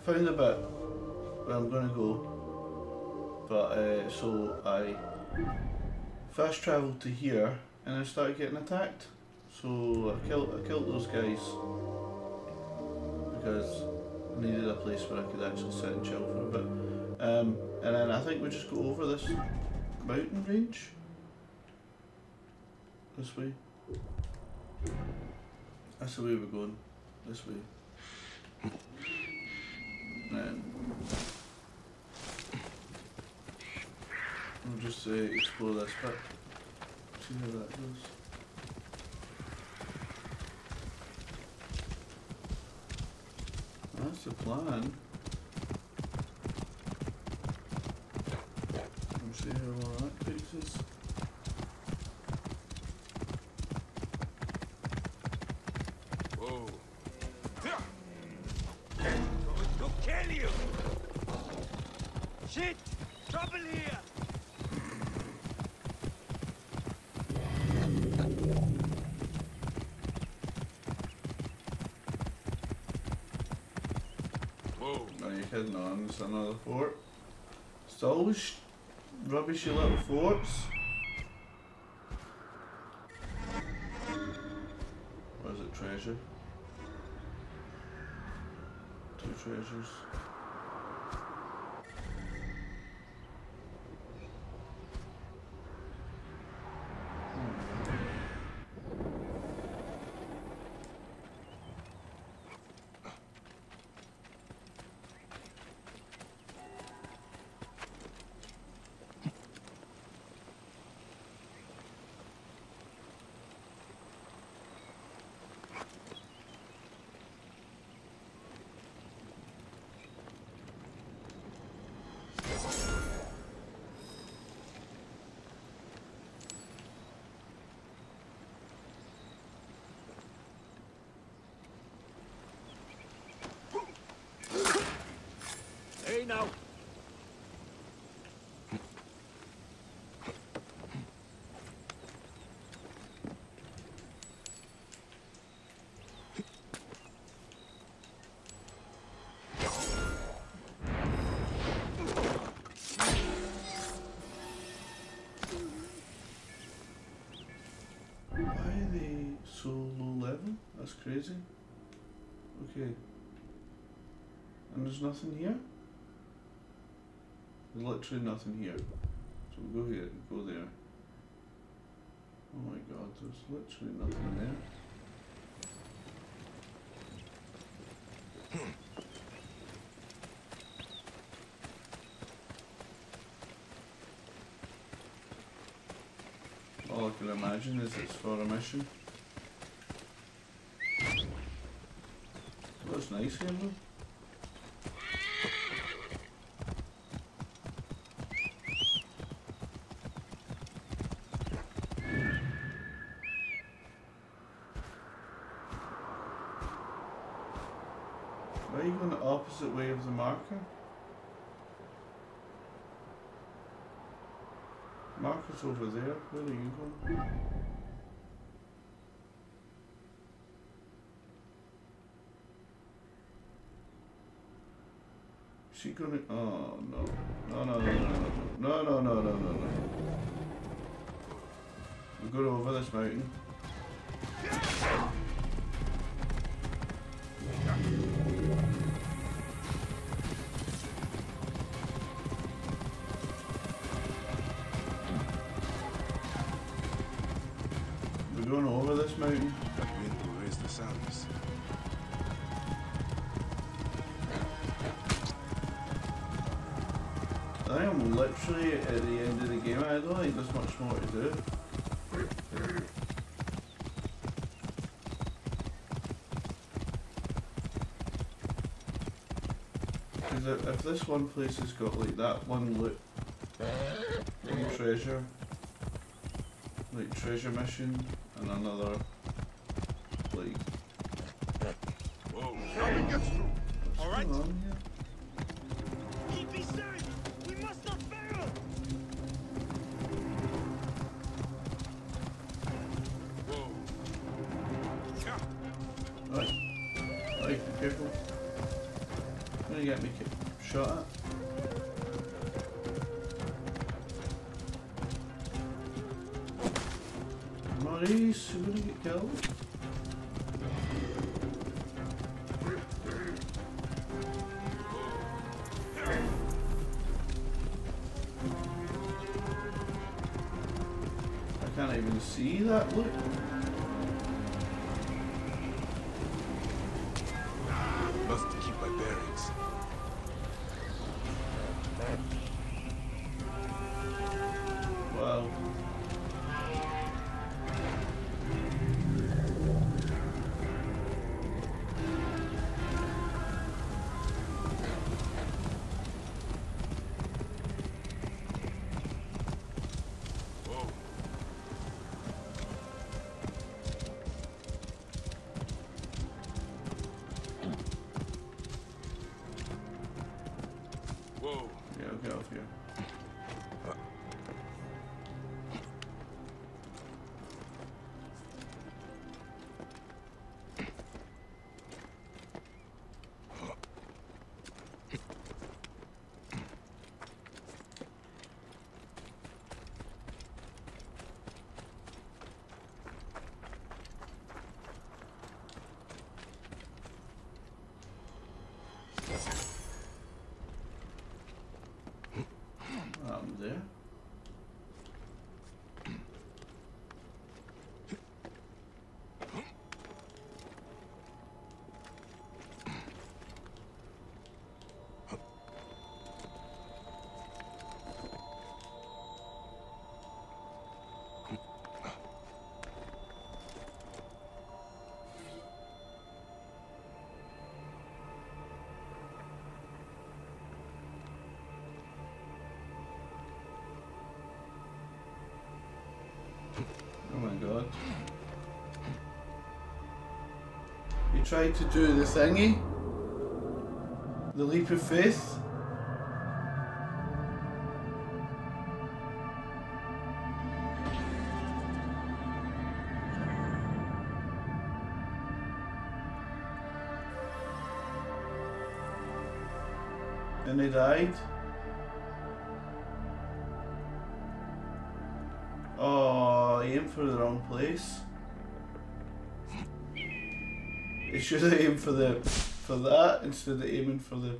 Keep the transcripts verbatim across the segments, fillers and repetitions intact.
found a bit where I'm going to go, but uh, so I fast travelled to here and I started getting attacked. So I killed, I killed those guys because I needed a place where I could actually sit and chill for a bit. Um, and then I think we just go over this mountain range. This way. That's the way we're going. This way. And we'll just uh, explore this bit. See how that goes. That's the plan. We'll see how all that takes us. Whoa. Going to kill you! Shit! Trouble here! Whoa. No, you're kidding on. It's another fort. It's always rubbishy little forts. Or is it treasure? Two treasures. Hey now! Why are they so low level? That's crazy. Okay. And there's nothing here? There's literally nothing here. So we'll go here and go there. Oh my god, there's literally nothing there. All I can imagine is it's for a mission. That's nice here though. Why are you going the opposite way of the marker? Marker's over there. Where are you going? Is she gonna? Oh no! No no no no no no no no no no no! We're going over this mountain. We're going over this mountain. That wind will raise the sounds. I think I'm literally at the end of the game. I don't think there's much more to do. Because if, if this one place has got like that one loot, one treasure, like treasure mission, and another like. Whoa. Nothing gets through. All right. What's going on here? Keep me safe. We must not fail. Whoa. Yeah. Right. Right, be careful. Gonna get me shot at. Maurice, you're gonna get killed. I can't even see that, look. Must keep my bearings. Wow. Whoa. Yeah, I'll get off here. I'm there. Oh my god. You tried to do the thingy? The leap of faith? And he died? Oh, he aimed for the wrong place. He should have aimed for the for that instead of aiming for the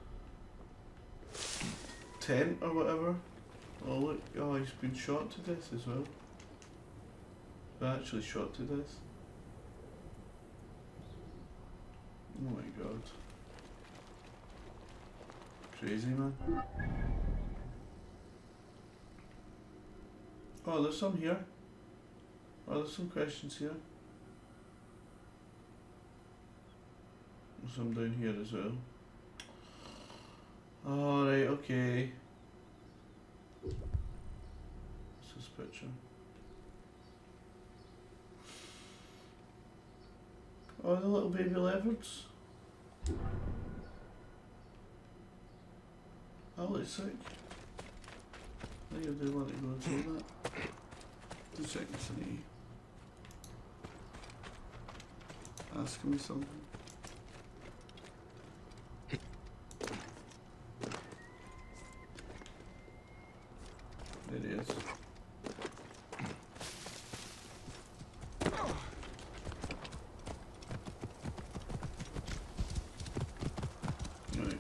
tent or whatever. Oh look, oh he's been shot to death as well. Actually shot to death. Oh my god. Crazy man. Oh, there's some here. Oh, there's some questions here. There's some down here as well. Alright, okay. What's this picture? Oh, the little baby leopards. That looks sick. I think I do want to go and see that. Two seconds, I need asking me something. There he is. Right.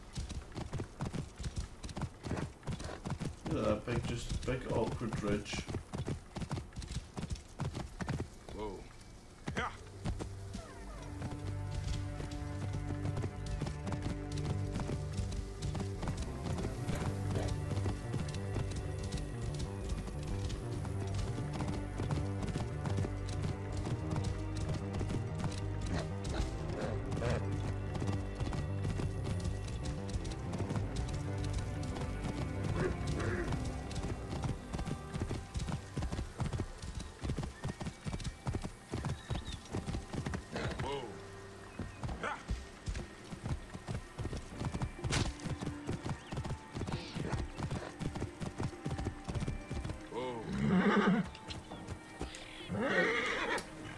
Look at that big, just big awkward ridge. Whoa. Yeah.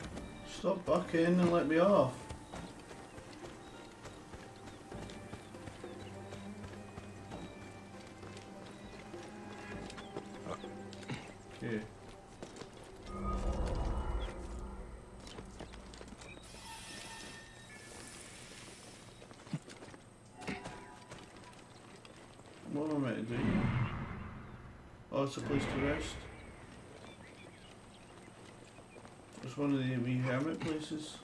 Stop bucking and let me off. Okay. What am I meant to do? Oh, it's a place to rest. It's one of the wee hermit places.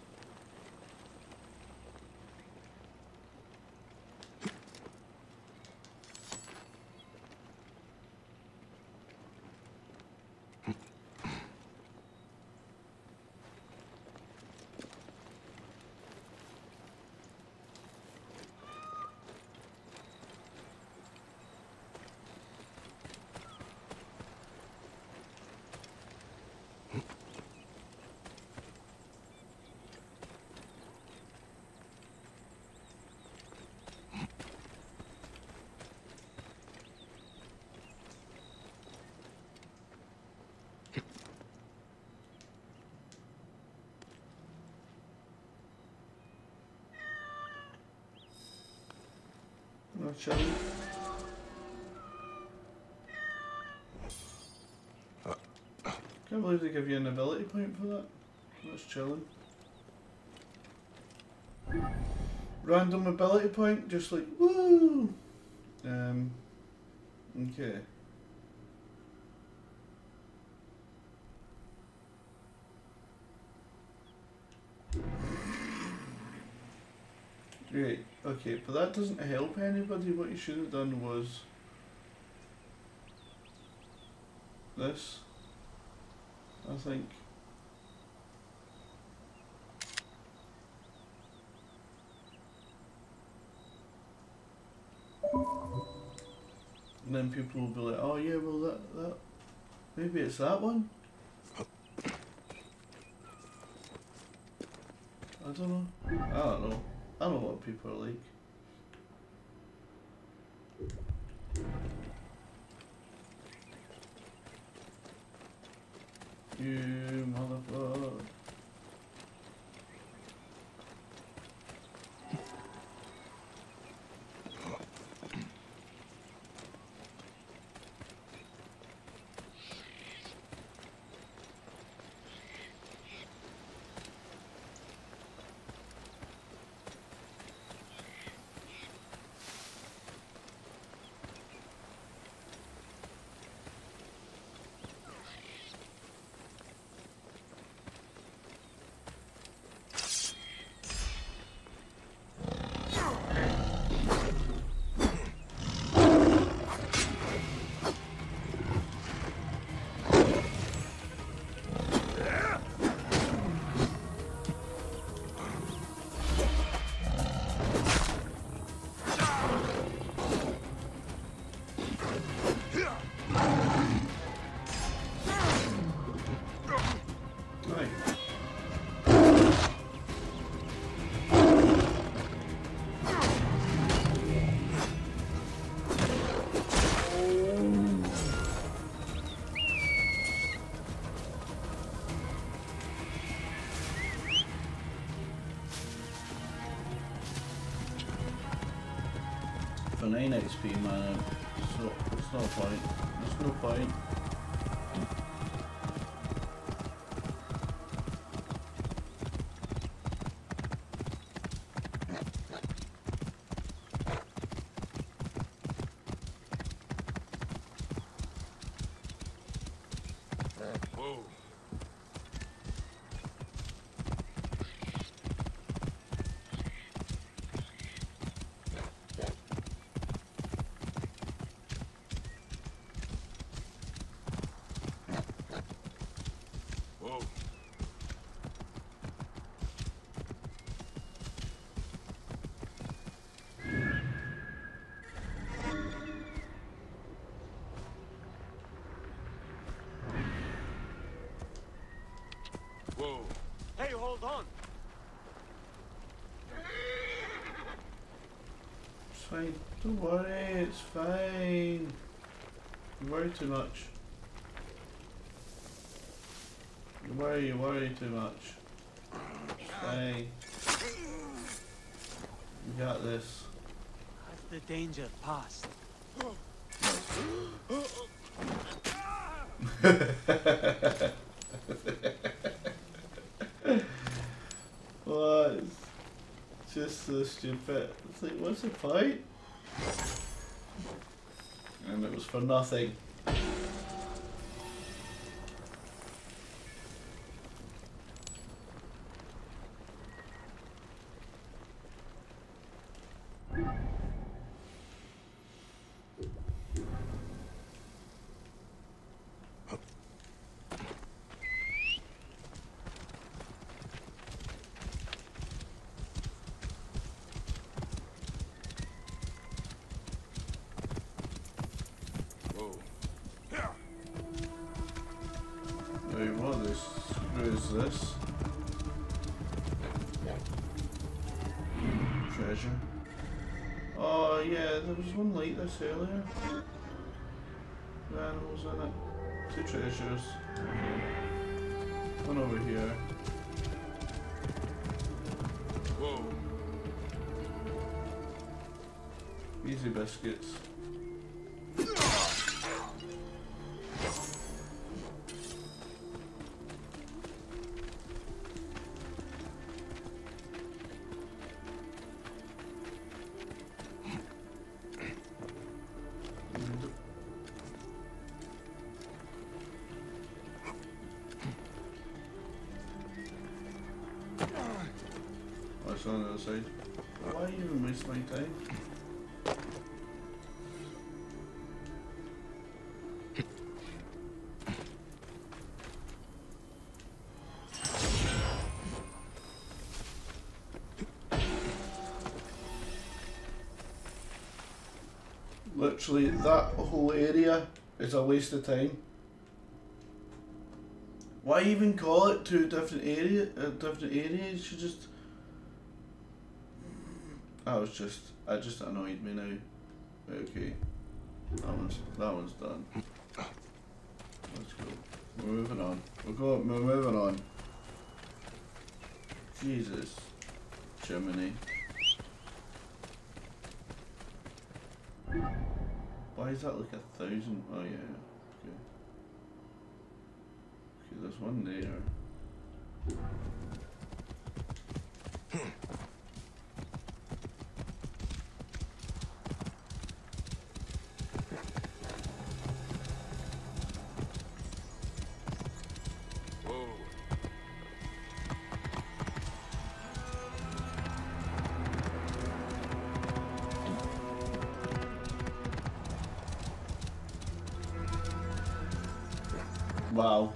Not chilling. Can't believe they give you an ability point for that. That's chilling. Random ability point, just like woo. Um. Okay. Great. Okay, but that doesn't help anybody. What you should have done was this, I think. And then people will be like, oh yeah, well that, that, maybe it's that one? I don't know. I don't know. I don't know what people are like. You motherfucker. For nine X P, man, so it's no point. There's no point. Whoa. Whoa. Whoa. Hey, hold on. It's fine. Don't worry, it's fine. You worry too much. You worry, you worry too much. It's fine. You got this. Has the danger passed? What? It's just so stupid. It's like, what's the point? And it was for nothing. Wait, what the screw is this? Treasure. Oh yeah, there was one like this earlier. The animals in it. Two treasures. One over here. Whoa. Easy biscuits. What's on the other side? Why even waste my time? Literally, that whole area is a waste of time. Why even call it two different area, uh, different areas? You just, that was just, that just annoyed me now. Okay, that one's, that one's done. Let's go. We're moving on. We're going. We're moving on. Jesus, Germany. Why is that like a thousand? Oh yeah. Okay. Okay, there's one there. Wow.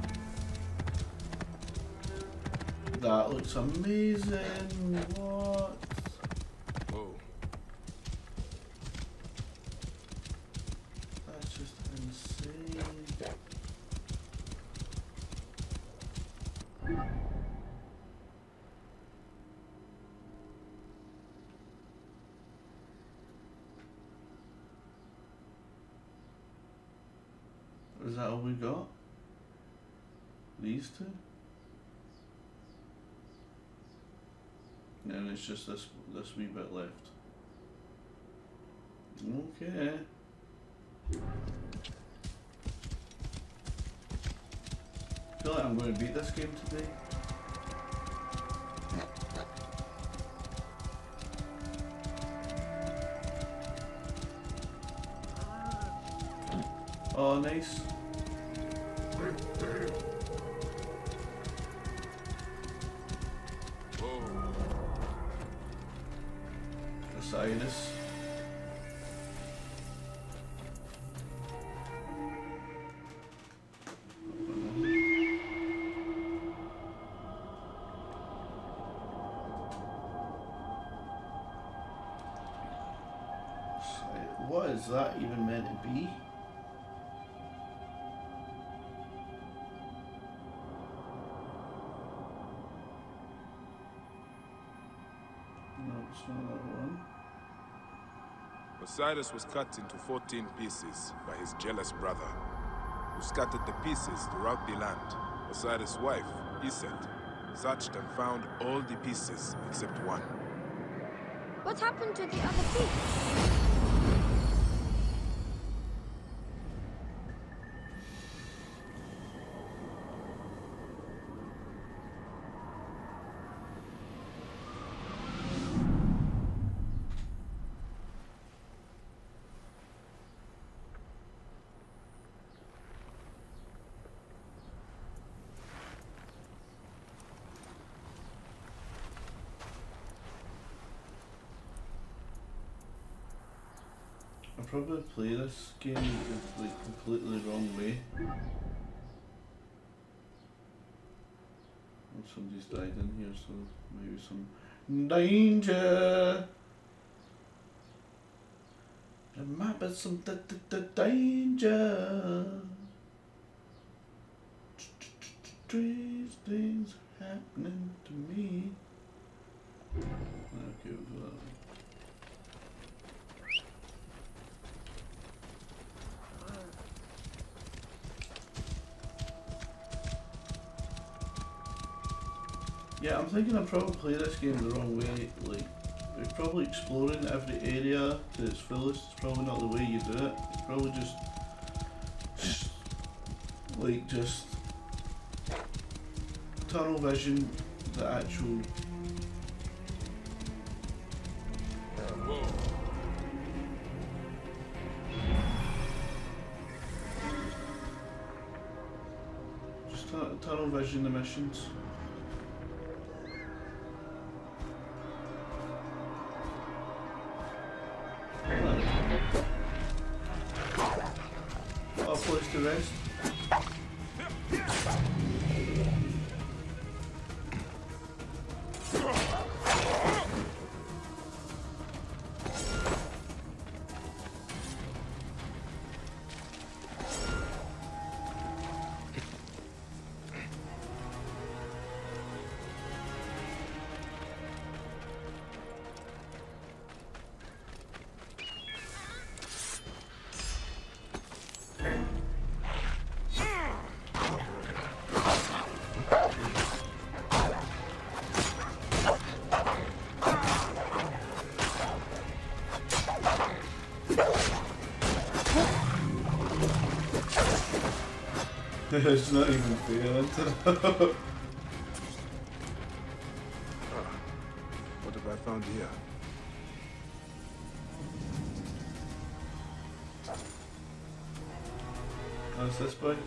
That looks amazing. What? Whoa. That's just insane. Is that all we got? These two? And it's just this this wee bit left. Okay. I feel like I'm going to beat this game today. Oh, nice. Sinus. What is that even meant to be? No, it's not that one. Osiris was cut into fourteen pieces by his jealous brother, who scattered the pieces throughout the land. Osiris' wife, Iset, searched and found all the pieces except one. What happened to the other piece? I probably play this game the like, completely wrong way. Oh, somebody's died in here, so maybe some danger. The map is some d d d danger. Strange things happening to me. Okay, well. Yeah, I'm thinking I probably play this game the wrong way. Like, you're probably exploring every area to its fullest. It's probably not the way you do it. It's probably just, just like, just tunnel vision the actual. Just tu tunnel vision the missions. Oh, place to rest. It's not even fair. What have I found here? How's this boy?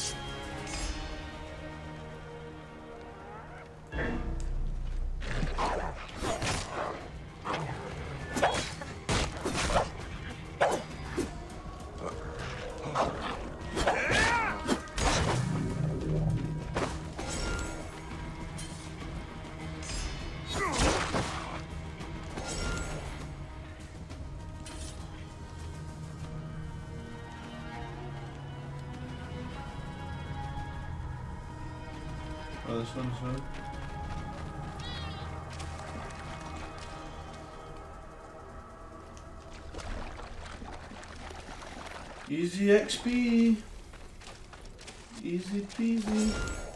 Oh, this one as well. Easy X P. Easy peasy.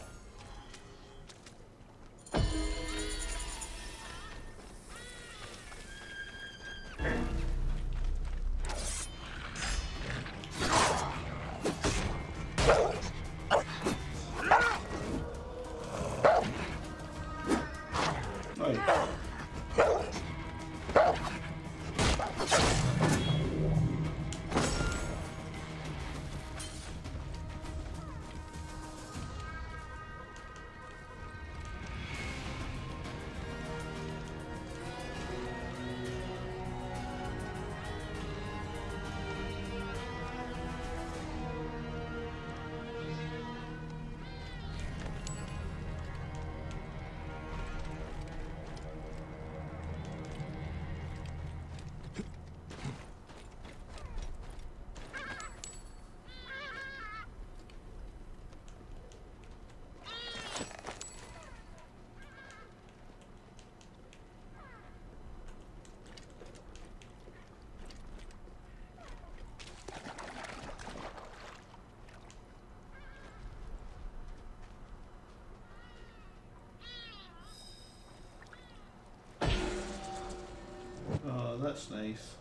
Oh, that's nice.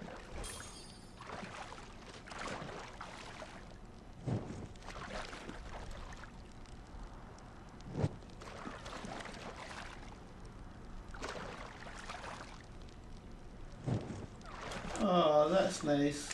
Oh, that's nice.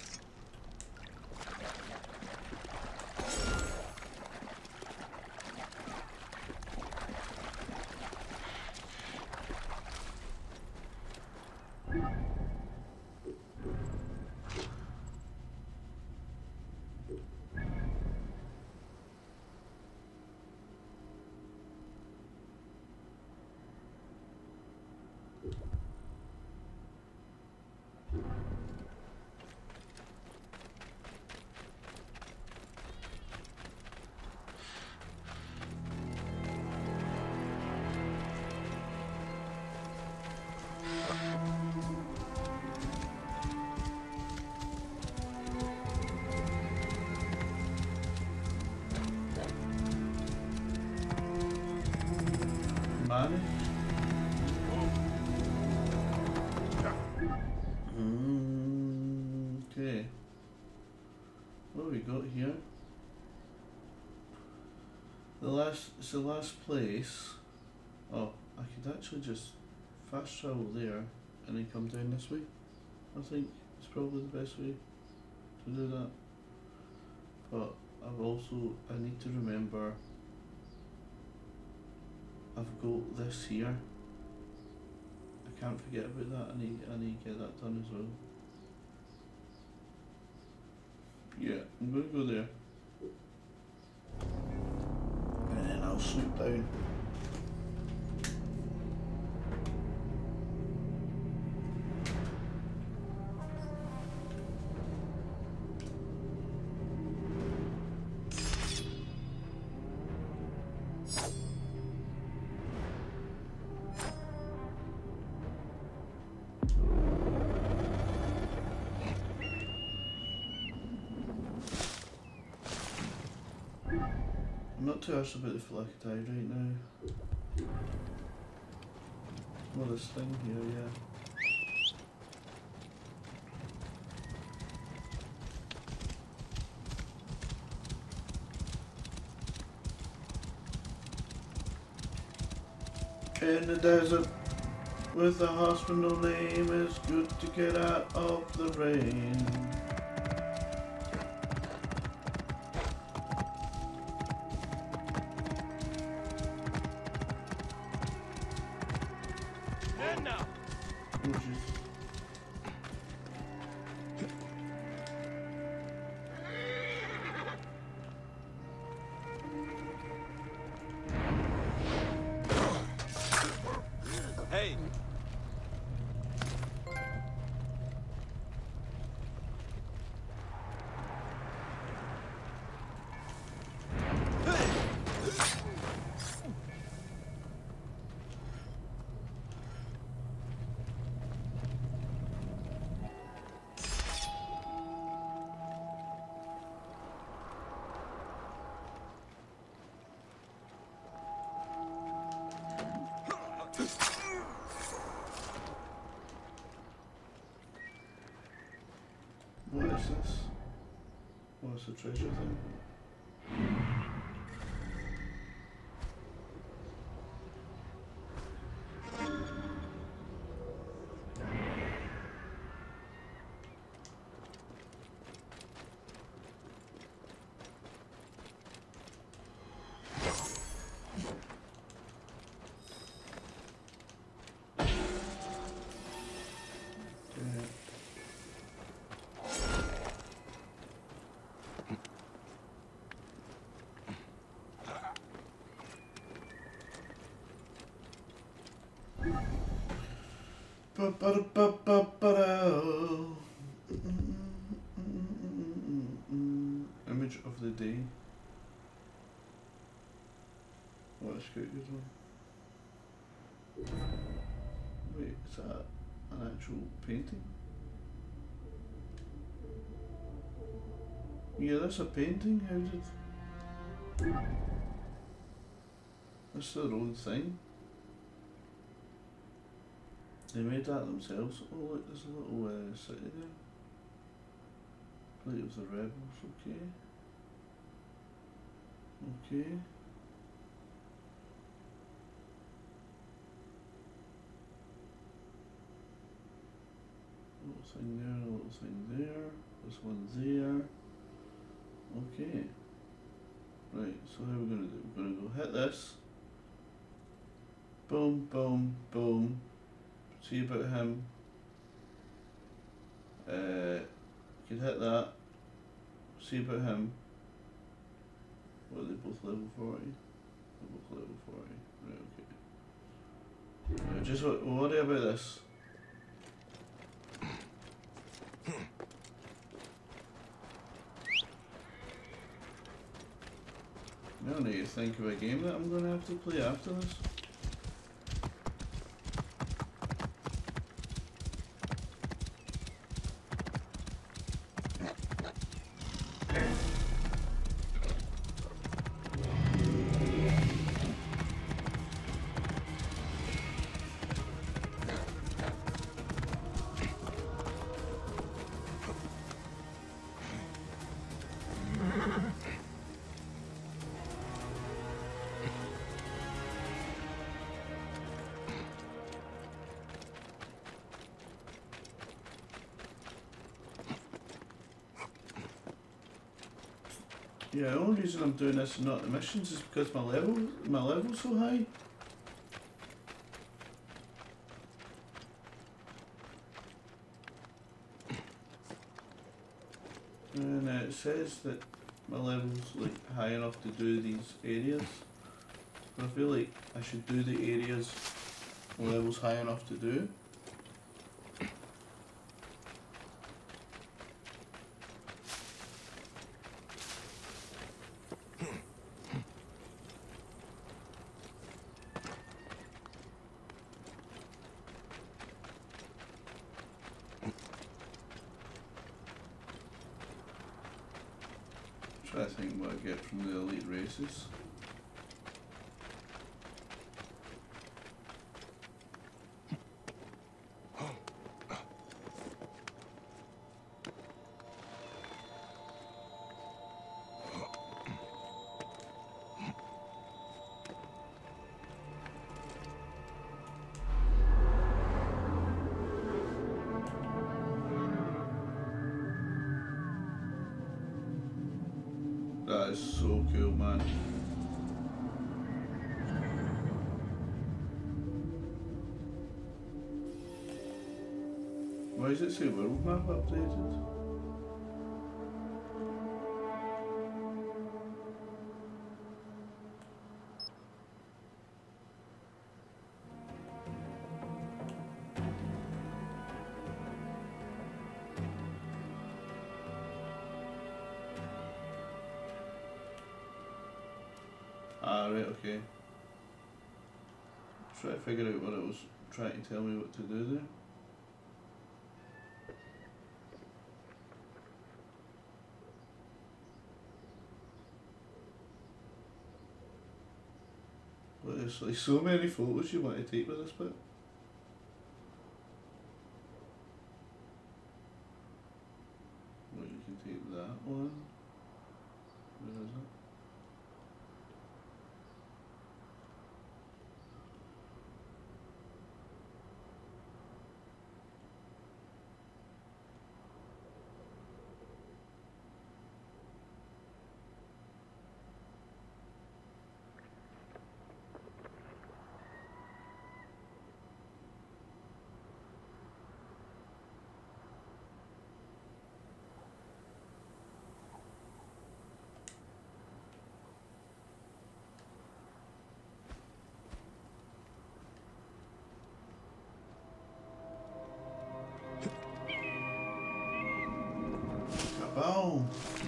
Mm, okay. What have we got here? The last, it's the last place. Oh, I could actually just fast travel there and then come down this way. I think it's probably the best way to do that. But I've also, I need to remember I've got this here. I can't forget about that. I need, I need to get that done as well. Yeah, I'm gonna go there. And then I'll swoop down. I'm not too arsed about the Phylakitai right now. Well, this thing here, yeah. In the desert, with a hospital name, it's good to get out of the rain. Hey! What is this? What's the treasure thing? Image of the day. What a scout good one. Wait, is that an actual painting? Yeah, that's a painting. How did... That's their own thing. They made that themselves. Oh look, there's a little uh, city there. Plate of the rebels, okay. Okay. Little thing there, a little thing there. This one there. Okay. Right, so how are we gonna do? We're gonna go hit this. Boom, boom, boom. See about him. Uh, you can hit that. See about him. What are they both level forty? They're both level forty. Right, okay. Right, just what, we'll worry about this. Now I need to think of a game that I'm going to have to play after this. Yeah, the only reason I'm doing this and not the missions is because my level my level's so high. And uh, it says that my level's like high enough to do these areas. But I feel like I should do the areas my level's high enough to do. Try to think what I get from the elite races. That is so cool, man. Why does it say world map updated? Ah, right, okay. Try to figure out what it was trying to tell me what to do there. But there's like so many photos you want to take with this bit. Well, you can take that one. Where is it? Kaboom!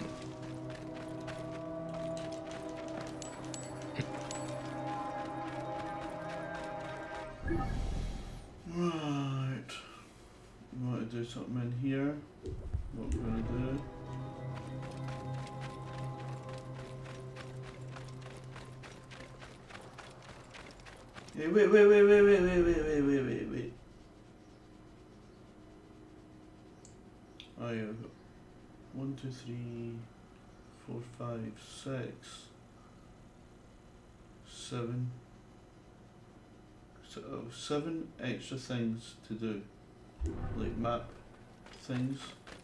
Right. We want to do something in here. What we're going to do. Hey, wait, wait, wait, wait, wait, wait, wait, wait, wait, wait, wait. Oh yeah, we've got one, two, three, four, five, six, seven. So oh, seven extra things to do, like map things.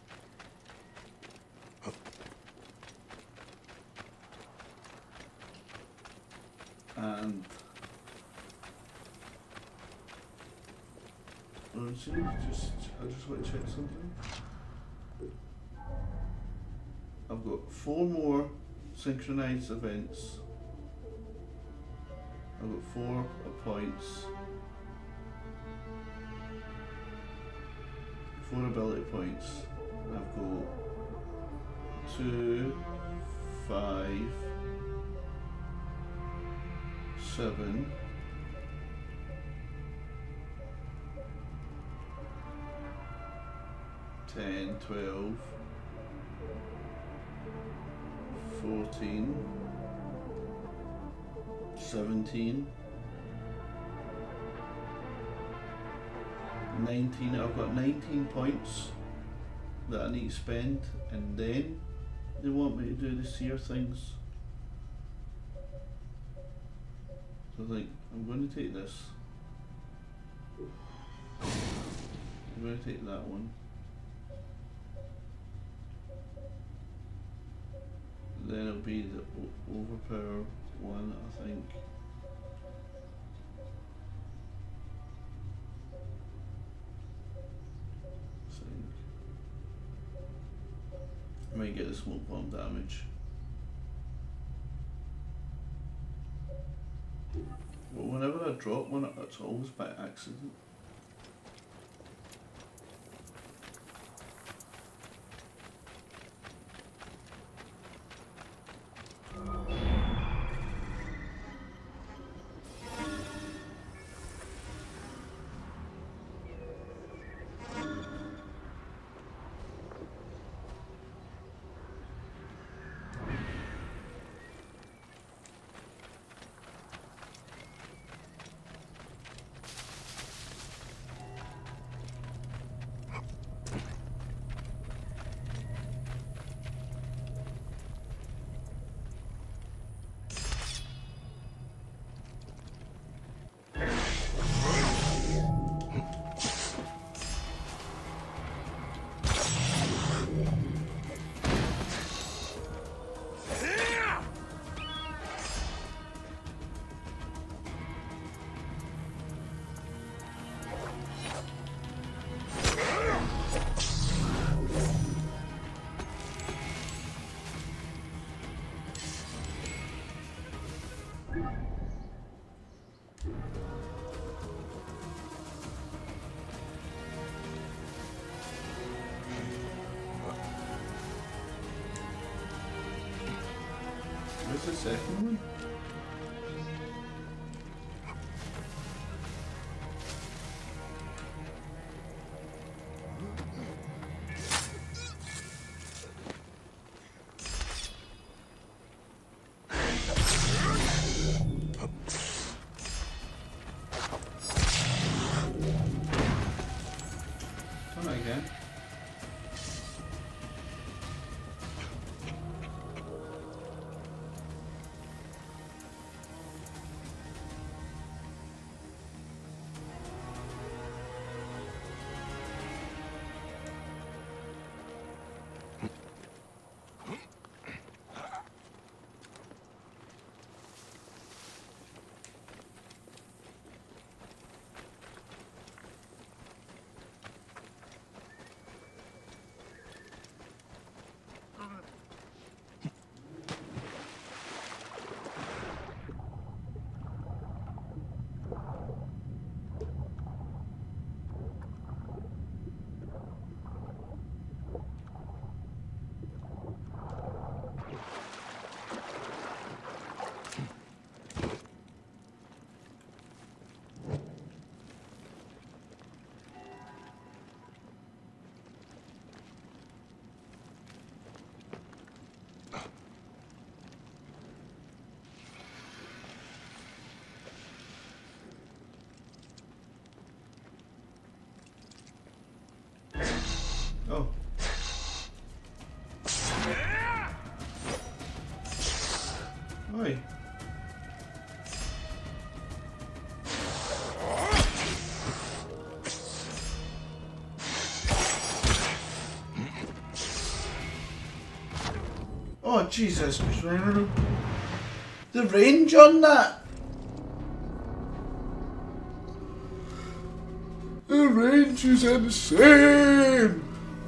And oh, see, just I just want to check something. I've got four more synchronized events. I've got four points. Four ability points. I've got two, five, seven, ten, twelve, fourteen, seventeen, nineteen. I've got nineteen points that I need to spend, and then they want me to do the seer things. So I think I'm going to take this. I'm going to take that one. Then I'll it'll be the o overpower one, I think. I might get the smoke bomb damage. But whenever I drop one, it's always by accident. Where's the second one? Come again. Oh. Oi. Oh Jesus, the range on that. The range is insane.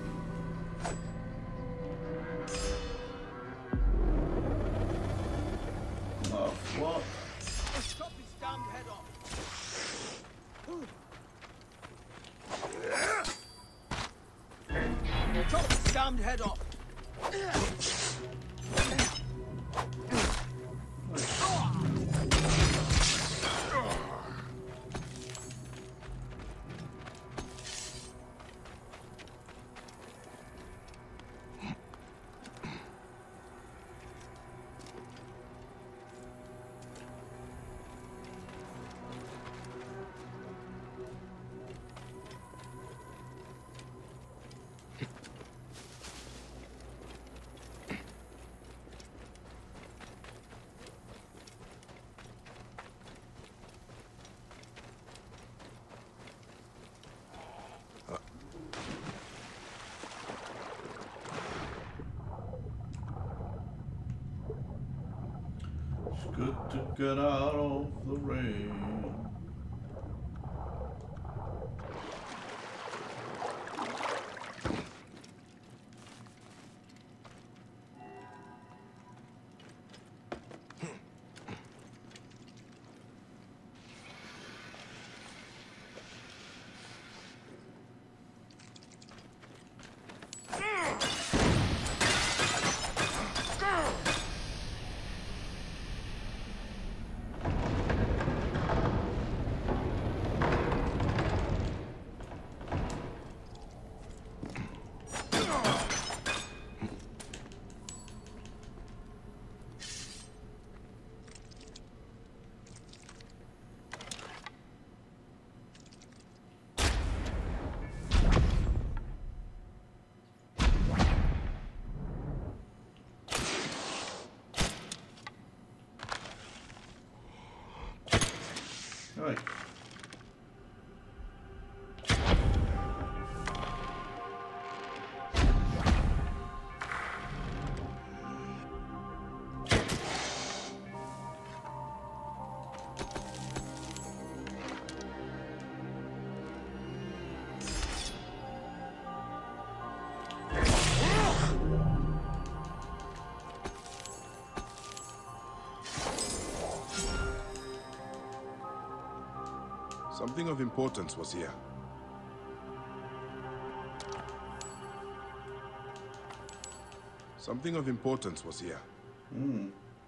Oh, what? Chop his damned head off. Chop his damned head off. Good to get out of the rain. Right. Something of importance was here. Something of importance was here. Hmm.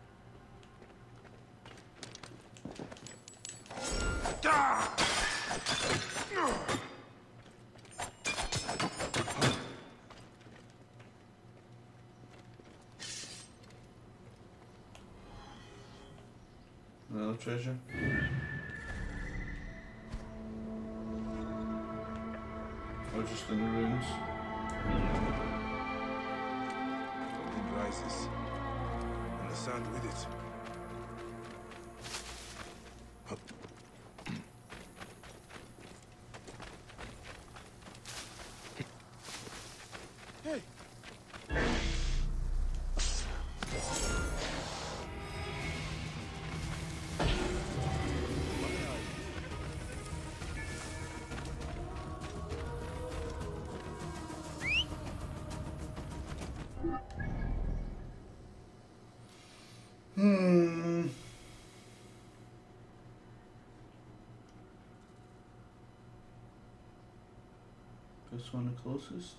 Another treasure. Or just in the ruins. The wind rises, and the sand with it. Hey! Hmm. This one the closest.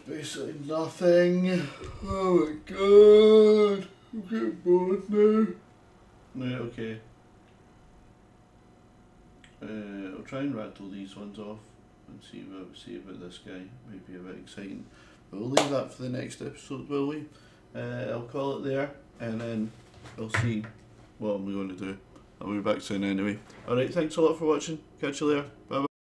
basically nothing. Oh my god. I'm getting bored now. Right, okay. Uh, I'll try and rattle these ones off and see what we see about this guy. Might be a bit exciting. But we'll leave that for the next episode, will we? Uh, I'll call it there and then I'll see what I'm going to do. I'll be back soon anyway. Alright, thanks a lot for watching. Catch you later. Bye bye.